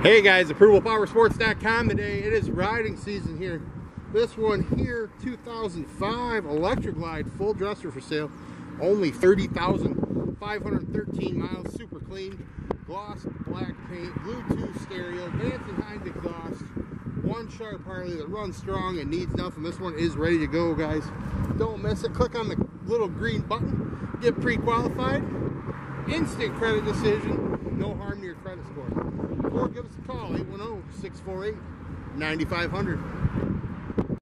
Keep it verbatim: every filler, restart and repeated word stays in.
Hey guys, approval power sports dot com. Today it is riding season here. This one here, two thousand five Electric Glide full dresser for sale. Only thirty thousand five hundred thirteen miles, super clean, gloss black paint, Bluetooth stereo, dancing hind exhaust, one sharp Harley that runs strong and needs nothing. This one is ready to go, guys. Don't miss it. Click on the little green button, get pre-qualified, instant credit decision, no harm to your credit score. Or give us a call, eight one zero, six four eight, nine five zero zero.